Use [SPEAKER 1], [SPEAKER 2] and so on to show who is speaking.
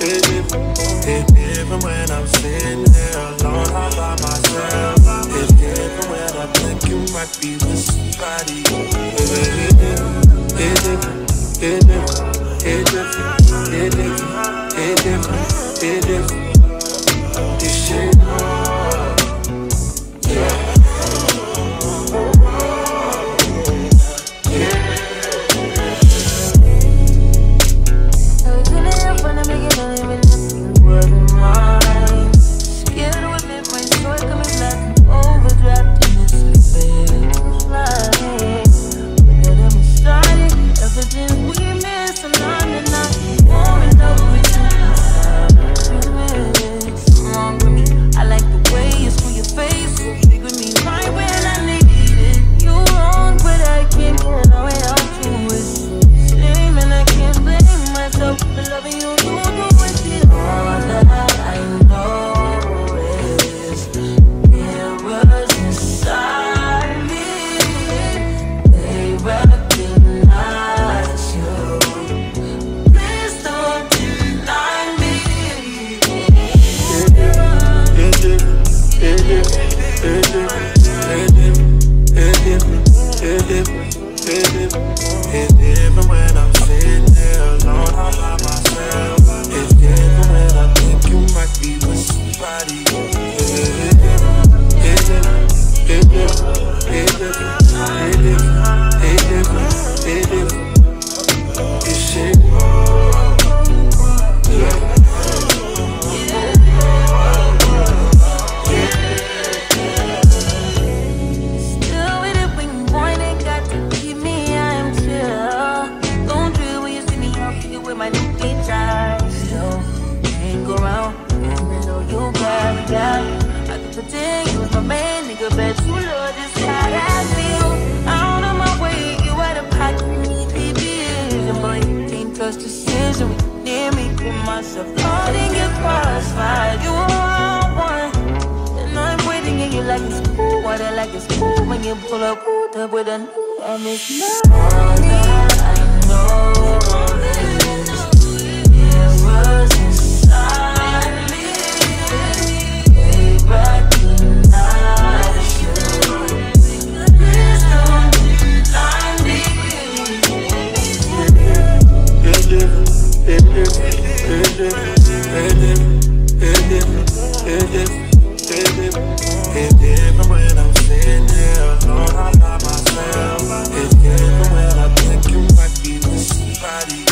[SPEAKER 1] It's different when I'm sitting there alone all by myself. It's different when I think you might be with somebody. It's different, it's different, it's different, it's different, it's different, it's different. This shit, it's different when I'm sitting there alone all by myself. It's different when I think you might be with somebody. It's different, it's different, it's different, it's different, it's different, it's different. This shit,
[SPEAKER 2] I can pretend you was my main nigga, bet you love this how I feel. Out of my way, you out of pocket, need vision, boy, you can't trust decision. When you near me, put myself caught in your crossfire. You are one, and I'm waiting, and you like it's cool. Water like it's cool when you pull up, pulled up with a new, and it's not all that I know. It was inside me. Recognize you. Please don't deny me.
[SPEAKER 1] it's different, it's different, it's different, it's different, it's different, it's different. It's different when I'm sitting here alone all by myself. It's different when I think you might be with somebody.